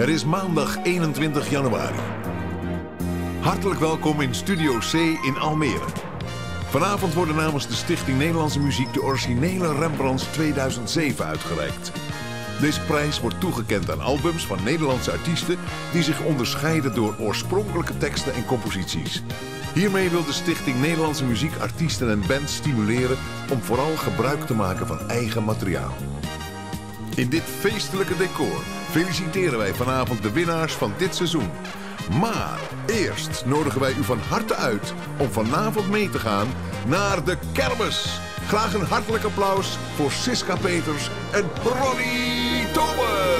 Het is maandag 21 januari. Hartelijk welkom in Studio C in Almere. Vanavond worden namens de Stichting Nederlandse Muziek de originele Rembrandts 2007 uitgereikt. Deze prijs wordt toegekend aan albums van Nederlandse artiesten die zich onderscheiden door oorspronkelijke teksten en composities. Hiermee wil de Stichting Nederlandse Muziek artiesten en bands stimuleren om vooral gebruik te maken van eigen materiaal. In dit feestelijke decor feliciteren wij vanavond de winnaars van dit seizoen. Maar eerst nodigen wij u van harte uit om vanavond mee te gaan naar de kermis. Graag een hartelijk applaus voor Siska Peters en Ronnie Tober.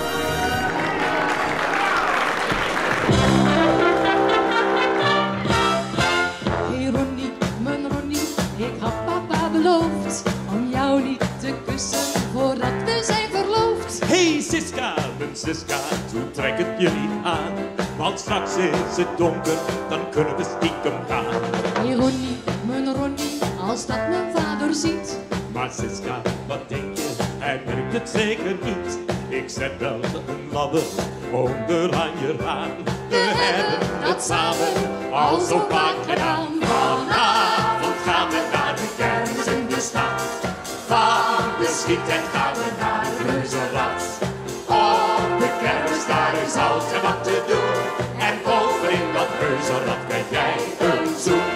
Hey Ronnie, mijn Ronnie, ik had papa beloofd om jou niet te kussen voordat we zijn verloofd. Hey Siska, mijn Siska, toe trek het je niet aan. Want straks is het donker, dan kunnen we stiekem gaan. Hey Ronnie, mijn Ronnie, als dat mijn vader ziet. Maar Siska, wat denk je, hij merkt het zeker niet. Ik zet wel een ladder onderaan je raam. We hebben het samen al zo vaak gedaan. Vanavond gaan we naar de kermis in de stad. Van de schiettent gaan we naar de reuzenrad. Op de kermis, daar is altijd wat te doen. En bovenin dat reuzenrad krijg jij een zoen.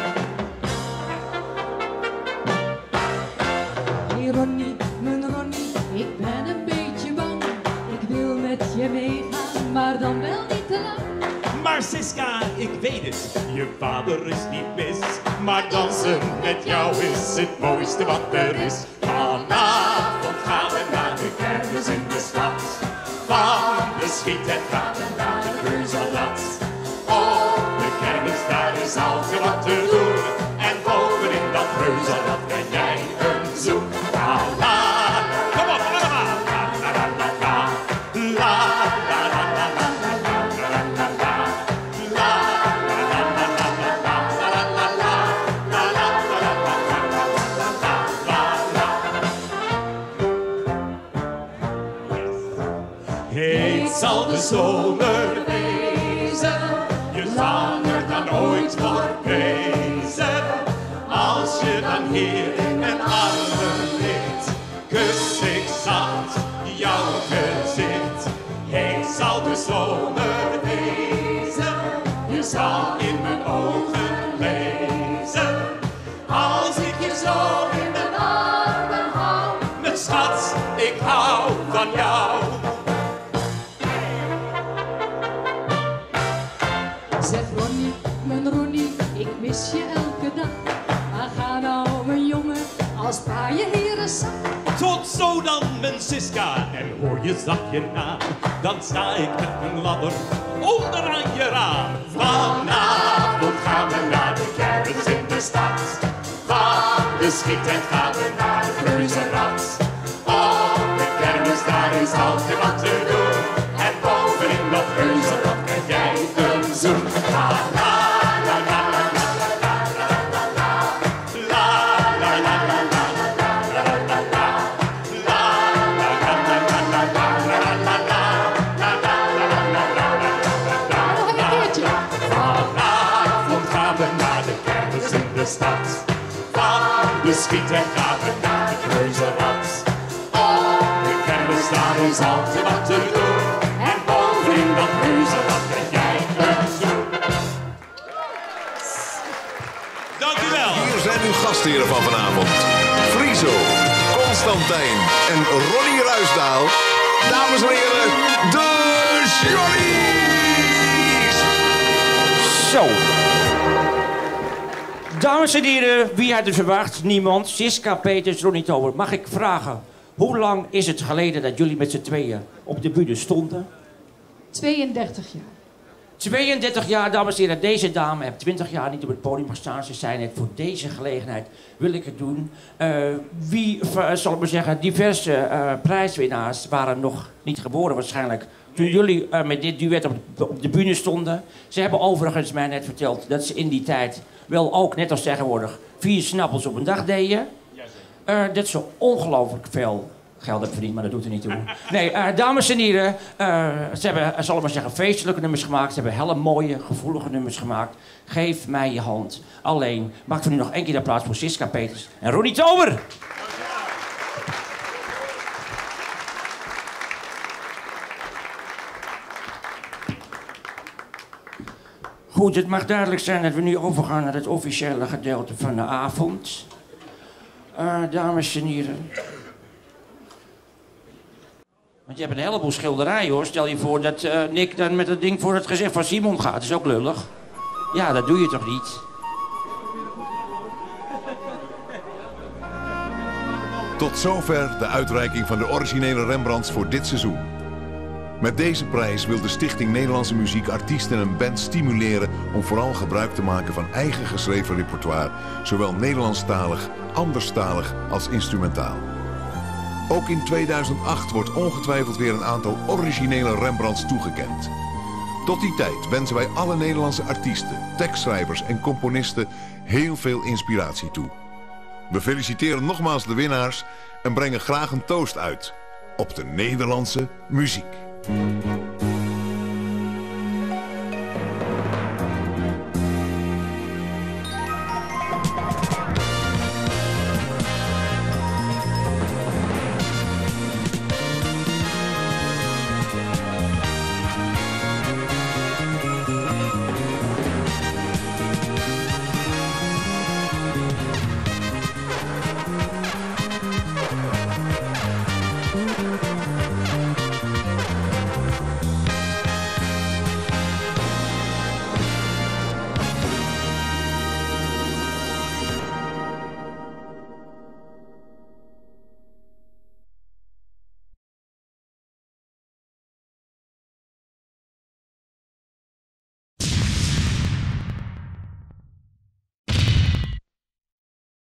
Hey Ronnie, mijn Ronnie, ik ben een beetje bang. Ik wil met je meegaan, maar dan wel niet te lang. Maar Siska, ik weet het, je vader is niet mis. Maar dansen met jou is het mooiste wat er is. Vanavond gaan we naar de kermis in de stad. Van de schiettent gaan we naar de reuzenrad. Op de kermis, daar is altijd wat te doen. En bovenin dat reuzenrad krijg jij een zoen. La la, kom op allemaal. La la la la la. La la la la la la la la la. La la la la la la la la la. La la la la la la la la la. Het zal de zomer wezen, je zanger dan ooit wordt prezen. Als je dan hier in mijn armen ligt, kus ik zacht jouw gezicht. Het zal de zomer wezen, je zal in mijn ogen lezen. Als ik je zo in mijn armen hou, mijn schat, ik hou van jou. Zeg Ronnie, mijn Ronnie, ik mis je elke dag. Maar ga nou mijn jongen, als pa je hier eens zag. Tot zo dan, mijn Siska, en hoor je zachtje na. Dan sta ik met mijn ladder onderaan je raam. Vanavond gaan we naar de kermis in de stad. Van de schiettent gaan we naar de reuzenrad. Op de kermis, daar is altijd wat te doen. En bovenin dat reuzenrad krijg jij een zoen. La la la la la la la la la la. La la la la la la la la la. La la la la la la la la la la. La la la la la la la la la la. Vanavond gaan we naar de kermis in de stad. Van de schiettent gaan we naar het reuzenrad. Op de kermis, daar is altijd wat te doen. En bovenin dat reuzenrad krijg jij een zoen. Dank u wel. Hier zijn uw gastheren van vanavond. Friso, Constantijn en Ronnie Ruisdaal. Dames en heren, de Johnny's! Zo. Dames en heren, wie had het verwacht? Niemand. Siska Peters, Ronnie Tober. Mag ik vragen, hoe lang is het geleden dat jullie met z'n tweeën op de bühne stonden? 32 jaar. 32 jaar, dames en heren. Deze dame heeft 20 jaar niet op het podium gestaan. Ze zei net, voor deze gelegenheid wil ik het doen. Zal ik maar zeggen, diverse prijswinnaars waren nog niet geboren waarschijnlijk. Toen jullie met dit duet op de bühne stonden. Ze hebben overigens mij net verteld dat ze in die tijd wel ook, net als tegenwoordig, 4 snappels op een dag deden. Dat ze ongelooflijk veel Geld heb verdiend, maar dat doet er niet toe. Nee, dames en heren, ze hebben, zal ik maar zeggen, feestelijke nummers gemaakt. Ze hebben hele mooie, gevoelige nummers gemaakt. Geef mij je hand. Alleen, maak voor nu nog één keer de plaats voor Siska Peters en Ronnie Tober. Goed, het mag duidelijk zijn dat we nu overgaan naar het officiële gedeelte van de avond. Dames en heren. Want je hebt een heleboel schilderijen, hoor. Stel je voor dat Nick dan met het ding voor het gezicht van Simon gaat. Dat is ook lullig. Ja, dat doe je toch niet? Tot zover de uitreiking van de originele Rembrandts voor dit seizoen. Met deze prijs wil de Stichting Nederlandse Muziek artiesten en bands stimuleren om vooral gebruik te maken van eigen geschreven repertoire, zowel Nederlandstalig, anderstalig als instrumentaal. Ook in 2008 wordt ongetwijfeld weer een aantal originele Rembrandts toegekend. Tot die tijd wensen wij alle Nederlandse artiesten, tekstschrijvers en componisten heel veel inspiratie toe. We feliciteren nogmaals de winnaars en brengen graag een toast uit op de Nederlandse muziek.